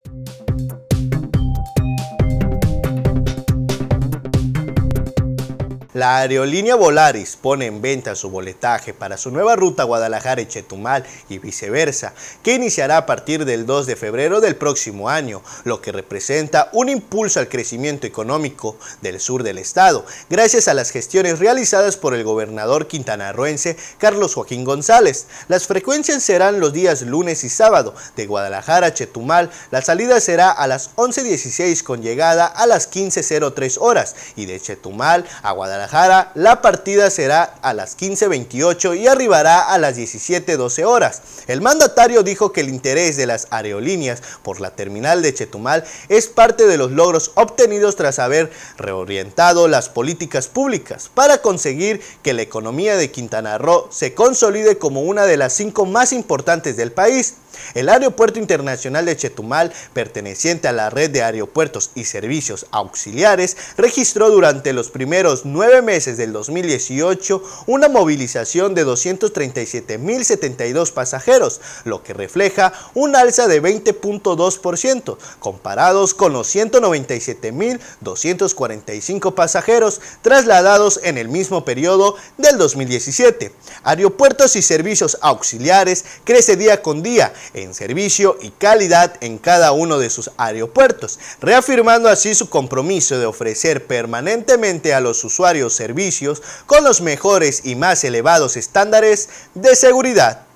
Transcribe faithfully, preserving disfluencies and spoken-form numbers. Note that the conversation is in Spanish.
La aerolínea Volaris pone en venta su boletaje para su nueva ruta Guadalajara-Chetumal y viceversa, que iniciará a partir del dos de febrero del próximo año, lo que representa un impulso al crecimiento económico del sur del estado, gracias a las gestiones realizadas por el gobernador quintanarroense Carlos Joaquín González. Las frecuencias serán los días lunes y sábado. De Guadalajara a Chetumal, la salida será a las once dieciséis con llegada a las quince cero tres horas, y de Chetumal a Guadalajara la partida será a las quince veintiocho y arribará a las diecisiete doce horas. El mandatario dijo que el interés de las aerolíneas por la terminal de Chetumal es parte de los logros obtenidos tras haber reorientado las políticas públicas para conseguir que la economía de Quintana Roo se consolide como una de las cinco más importantes del país. El Aeropuerto Internacional de Chetumal, perteneciente a la red de aeropuertos y servicios auxiliares, registró durante los primeros nueve meses del dos mil dieciocho una movilización de doscientos treinta y siete mil setenta y dos pasajeros, lo que refleja un alza de veinte punto dos por ciento, comparados con los ciento noventa y siete mil doscientos cuarenta y cinco pasajeros trasladados en el mismo periodo del dos mil diecisiete. Aeropuertos y servicios auxiliares crece día con día en servicio y calidad en cada uno de sus aeropuertos, reafirmando así su compromiso de ofrecer permanentemente a los usuarios servicios con los mejores y más elevados estándares de seguridad.